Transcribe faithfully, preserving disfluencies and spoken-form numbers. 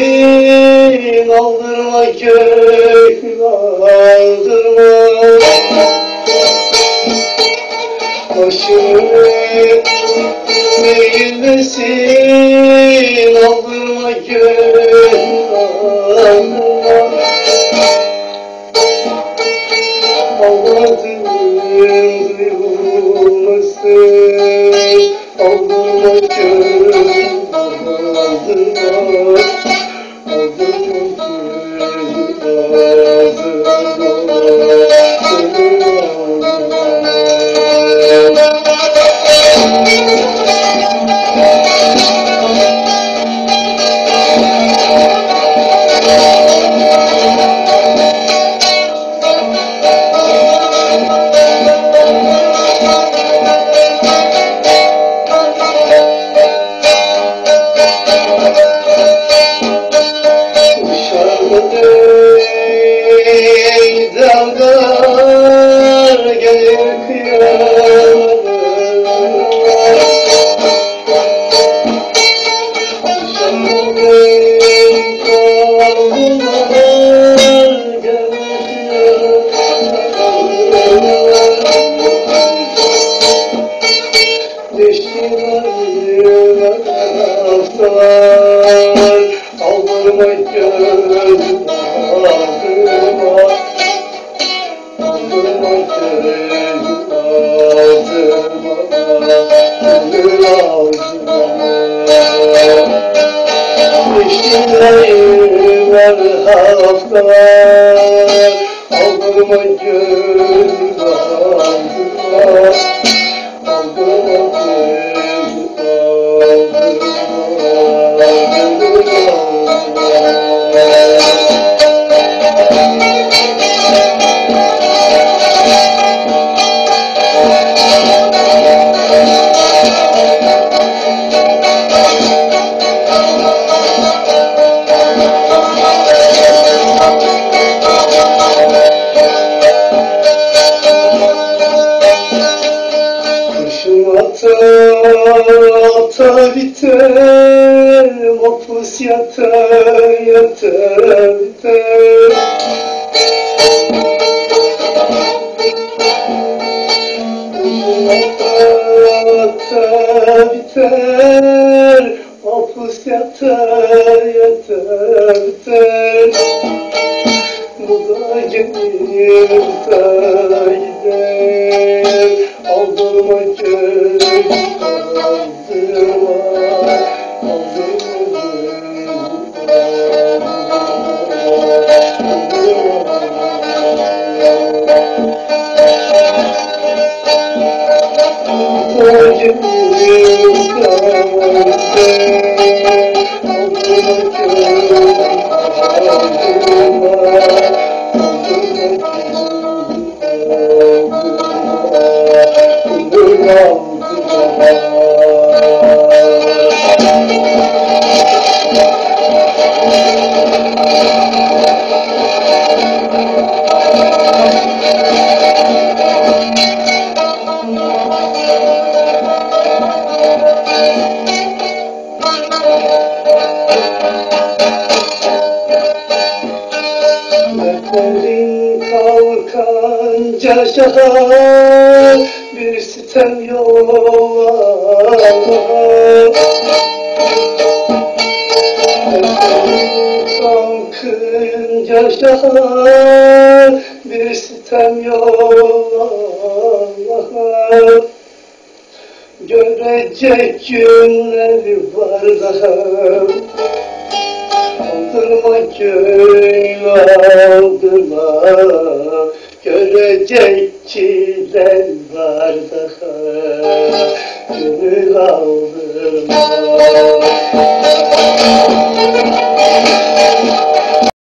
aldırma gönül aldırma. Başımı eğilmesin, aldırma gönül aldırma. Ağladım duyulmasın, aldırma gönül aldırma. Dalgalar gelir kıyamam. Aldırma gönül aldırma. Aldırma gönül aldırma. Gönül aldırma. Eşliği var haftalar. Aldırma gönül aldırma. Aldırma gönül Ata ata biter, mopus yata yata biter. Ata ata biter, mopus yata yata biter. Bu da gelir, bu da gider. Aldırma gönül aldırma. Aldırma gönül aldırma. Dertlerin kalkanca şaha bir sitem yollama. Dertlerin kalkınca şaha bir sitem yollama. Görecek günleri var daha. Aldırma gönül aldırma. Görecek çilen var